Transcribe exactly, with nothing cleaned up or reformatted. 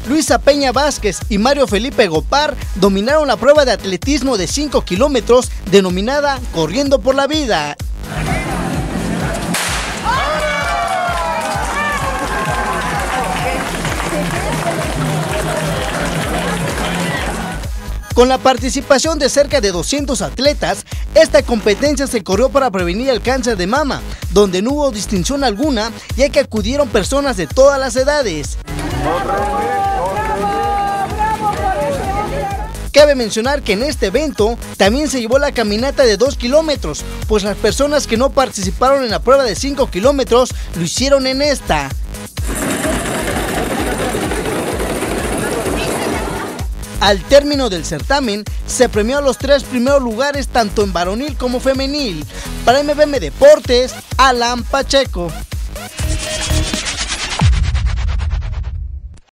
Luisa Peña Vázquez y Mario Felipe Gopar dominaron la prueba de atletismo de cinco kilómetros denominada Corriendo por la Vida. Con la participación de cerca de doscientos atletas, esta competencia se corrió para prevenir el cáncer de mama, donde no hubo distinción alguna, ya que acudieron personas de todas las edades. Cabe mencionar que en este evento también se llevó la caminata de dos kilómetros, pues las personas que no participaron en la prueba de cinco kilómetros lo hicieron en esta. Al término del certamen, se premió a los tres primeros lugares tanto en varonil como femenil. Para M V M Deportes, Alan Pacheco.